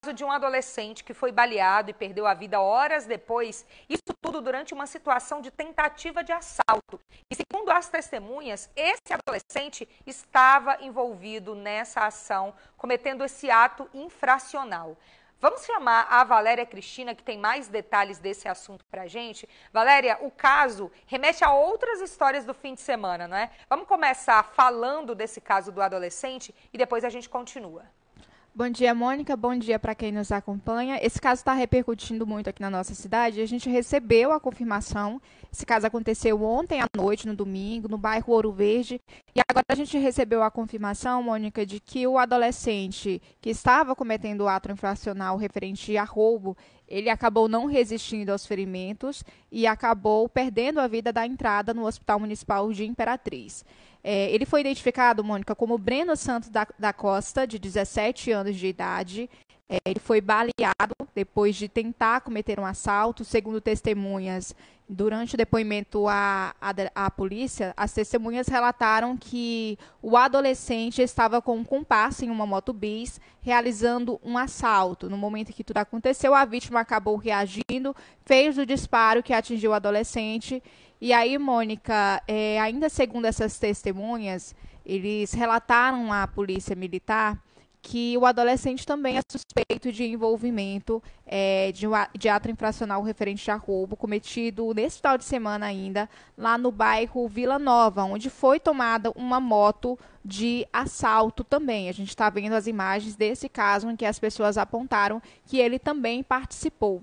De um adolescente que foi baleado e perdeu a vida horas depois, isso tudo durante uma situação de tentativa de assalto. E segundo as testemunhas, esse adolescente estava envolvido nessa ação, cometendo esse ato infracional. Vamos chamar a Valéria Cristina, que tem mais detalhes desse assunto para a gente. Valéria, o caso remete a outras histórias do fim de semana, não é? Vamos começar falando desse caso do adolescente e depois a gente continua. Bom dia, Mônica. Bom dia para quem nos acompanha. Esse caso está repercutindo muito aqui na nossa cidade. A gente recebeu a confirmação. Esse caso aconteceu ontem à noite, no domingo, no bairro Ouro Verde. E agora a gente recebeu a confirmação, Mônica, de que o adolescente que estava cometendo o ato infracional referente a roubo, ele acabou não resistindo aos ferimentos e acabou perdendo a vida da entrada no Hospital Municipal de Imperatriz. Ele foi identificado, Mônica, como Breno Santos da Costa, de 17 anos de idade. Ele foi baleado depois de tentar cometer um assalto. Segundo testemunhas, durante o depoimento à polícia, as testemunhas relataram que o adolescente estava com um comparsa em uma moto bis, realizando um assalto. No momento em que tudo aconteceu, a vítima acabou reagindo, fez o disparo que atingiu o adolescente. E aí, Mônica, ainda segundo essas testemunhas, eles relataram à polícia militar que o adolescente também é suspeito de envolvimento de ato infracional referente a roubo cometido nesse final de semana ainda, lá no bairro Vila Nova, onde foi tomada uma moto de assalto também. A gente está vendo as imagens desse caso em que as pessoas apontaram que ele também participou.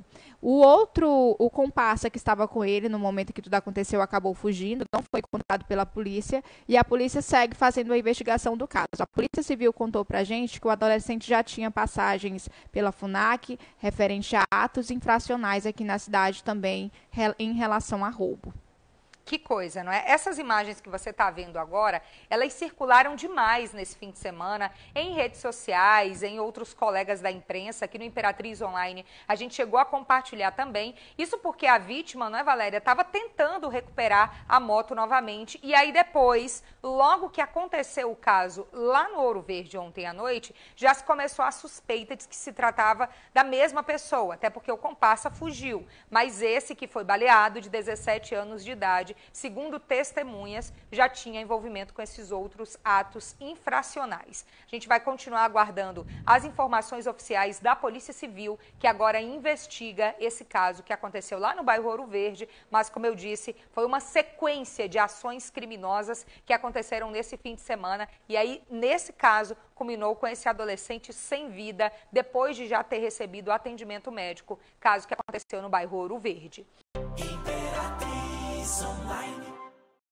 O comparsa que estava com ele no momento que tudo aconteceu acabou fugindo, não foi encontrado pela polícia e a polícia segue fazendo a investigação do caso. A Polícia Civil contou pra gente que o adolescente já tinha passagens pela FUNAC referente a atos infracionais aqui na cidade também em relação a roubo. Que coisa, não é? Essas imagens que você está vendo agora, elas circularam demais nesse fim de semana em redes sociais, em outros colegas da imprensa, aqui no Imperatriz Online. A gente chegou a compartilhar também. Isso porque a vítima, não é, Valéria, estava tentando recuperar a moto novamente. E aí depois, logo que aconteceu o caso lá no Ouro Verde ontem à noite, já se começou a suspeita de que se tratava da mesma pessoa, até porque o comparsa fugiu. Mas esse que foi baleado, de 17 anos de idade, segundo testemunhas, já tinha envolvimento com esses outros atos infracionais. A gente vai continuar aguardando as informações oficiais da Polícia Civil, que agora investiga esse caso que aconteceu lá no bairro Ouro Verde, mas, como eu disse, foi uma sequência de ações criminosas que aconteceram nesse fim de semana, e aí, nesse caso, culminou com esse adolescente sem vida, depois de já ter recebido atendimento médico, caso que aconteceu no bairro Ouro Verde.